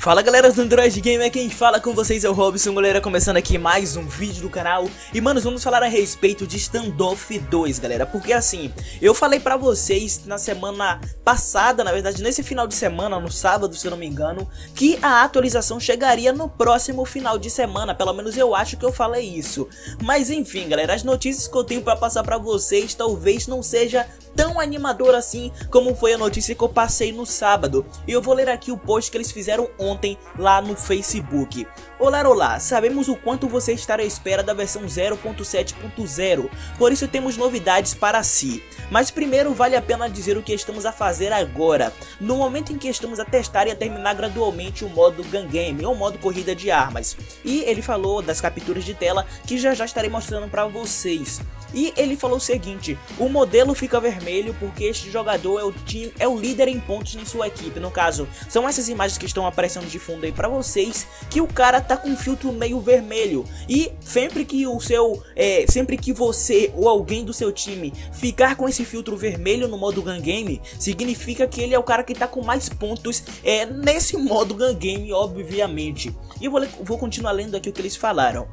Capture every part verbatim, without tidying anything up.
Fala galera do Android Gamer, quem fala com vocês é o Robson, galera, começando aqui mais um vídeo do canal. E manos, vamos falar a respeito de Standoff dois, galera, porque assim, eu falei pra vocês na semana passada, na verdade nesse final de semana, no sábado se eu não me engano, que a atualização chegaria no próximo final de semana, pelo menos eu acho que eu falei isso. Mas enfim galera, as notícias que eu tenho pra passar pra vocês talvez não seja tão animador assim como foi a notícia que eu passei no sábado. E eu vou ler aqui o post que eles fizeram ontem lá no Facebook. Olá, olá, sabemos o quanto você está à espera da versão zero ponto sete ponto zero, por isso temos novidades para si. Mas primeiro vale a pena dizer o que estamos a fazer agora, no momento em que estamos a testar e a terminar gradualmente o modo Gun Game, ou modo corrida de armas. E ele falou das capturas de tela que já já estarei mostrando para vocês. E ele falou o seguinte: o modelo fica vermelho porque este jogador é o, time, é o líder em pontos em sua equipe. No caso, são essas imagens que estão aparecendo de fundo aí pra vocês, que o cara tá com um filtro meio vermelho. E sempre que o seu, é, sempre que você ou alguém do seu time ficar com esse filtro vermelho no modo Gun Game, significa que ele é o cara que tá com mais pontos é, nesse modo Gun Game, obviamente. E eu vou, vou continuar lendo aqui o que eles falaram.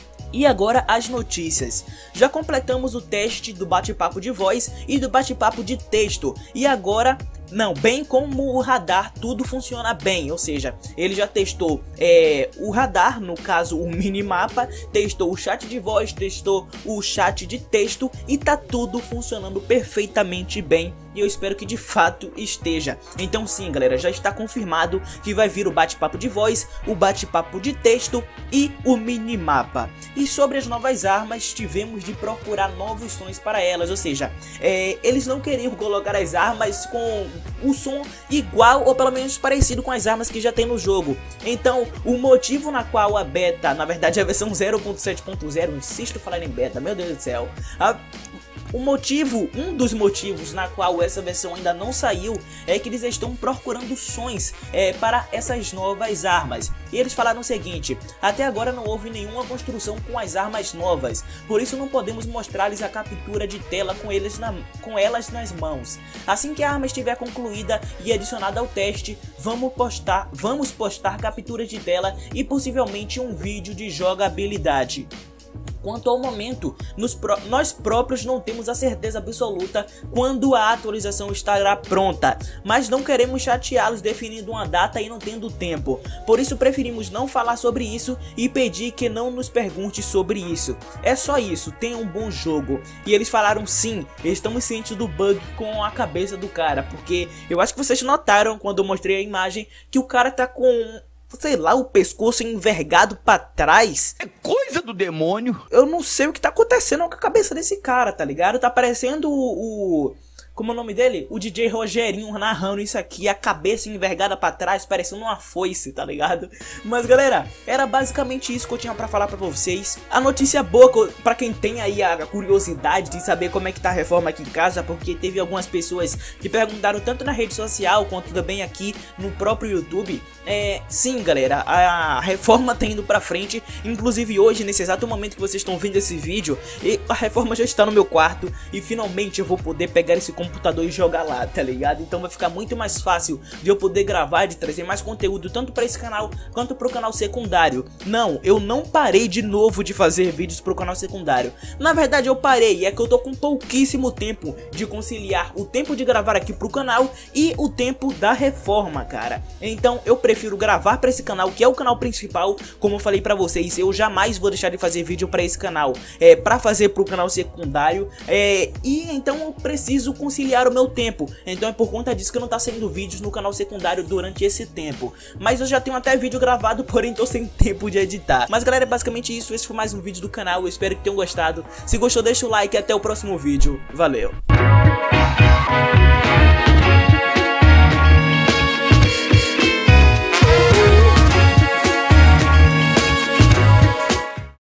E agora as notícias. Já completamos o teste do bate-papo de voz e do bate-papo de texto. E agora, não, bem como o radar, tudo funciona bem. Ou seja, ele já testou é, o radar, no caso o minimapa, testou o chat de voz, testou o chat de texto e tá tudo funcionando perfeitamente bem. E eu espero que de fato esteja. Então sim galera, já está confirmado que vai vir o bate-papo de voz, o bate-papo de texto e o minimapa. E sobre as novas armas, tivemos de procurar novos sons para elas. Ou seja, é, eles não queriam colocar as armas com o som igual ou pelo menos parecido com as armas que já tem no jogo. Então o motivo na qual a beta, na verdade a versão zero ponto sete ponto zero, insisto em falar em beta, meu Deus do céu, a O motivo, um dos motivos na qual essa versão ainda não saiu é que eles estão procurando sons é, para essas novas armas. E eles falaram o seguinte: até agora não houve nenhuma construção com as armas novas, por isso não podemos mostrar-lhes a captura de tela com, eles na, com elas nas mãos. Assim que a arma estiver concluída e adicionada ao teste, vamos postar, vamos postar capturas de tela e possivelmente um vídeo de jogabilidade. Quanto ao momento, nos pró nós próprios não temos a certeza absoluta quando a atualização estará pronta, mas não queremos chateá-los definindo uma data e não tendo tempo. Por isso preferimos não falar sobre isso e pedir que não nos pergunte sobre isso. É só isso, tenha um bom jogo. E eles falaram sim, estamos cientes do bug com a cabeça do cara, porque eu acho que vocês notaram quando eu mostrei a imagem que o cara tá com, sei lá, o pescoço envergado pra trás. É coisa do demônio. Eu não sei o que tá acontecendo com a cabeça desse cara, tá ligado? Tá parecendo o... o como é o nome dele? O D J Rogerinho narrando isso aqui, a cabeça envergada pra trás, parecendo uma foice, tá ligado? Mas galera, era basicamente isso que eu tinha pra falar pra vocês. A notícia boa, pra quem tem aí a curiosidade de saber como é que tá a reforma aqui em casa, porque teve algumas pessoas que perguntaram tanto na rede social, quanto também aqui no próprio YouTube. É, sim galera, a reforma tá indo pra frente. Inclusive hoje, nesse exato momento que vocês estão vendo esse vídeo, a reforma já está no meu quarto e finalmente eu vou poder pegar esse computador computador e jogar lá, tá ligado? Então vai ficar muito mais fácil de eu poder gravar, de trazer mais conteúdo tanto para esse canal quanto pro canal secundário. Não, eu não parei de novo de fazer vídeos pro canal secundário. Na verdade eu parei, é que eu tô com pouquíssimo tempo de conciliar o tempo de gravar aqui pro canal e o tempo da reforma, cara. Então eu prefiro gravar para esse canal, que é o canal principal. Como eu falei pra vocês, eu jamais vou deixar de fazer vídeo para esse canal, é, pra fazer pro canal secundário, é, e então eu preciso conciliar o meu tempo. Então é por conta disso que não tá saindo vídeos no canal secundário durante esse tempo. Mas eu já tenho até vídeo gravado, porém tô sem tempo de editar. Mas galera, é basicamente isso. Esse foi mais um vídeo do canal. Eu espero que tenham gostado. Se gostou, deixa o like e até o próximo vídeo. Valeu!